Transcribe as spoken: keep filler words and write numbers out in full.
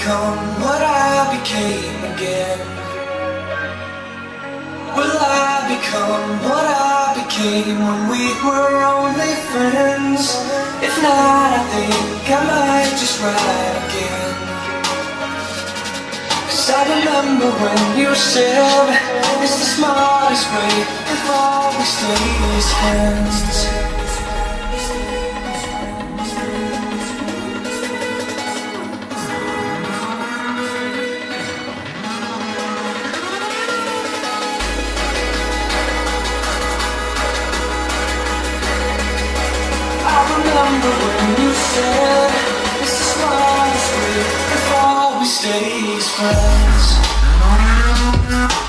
become what I became again? Will I become what I became when we were only friends? If not, I think I might just write again. 'Cause I remember when you said it's the smartest way if all we stay as friends. Remember when you said it's the smartest way if all we stay as friends.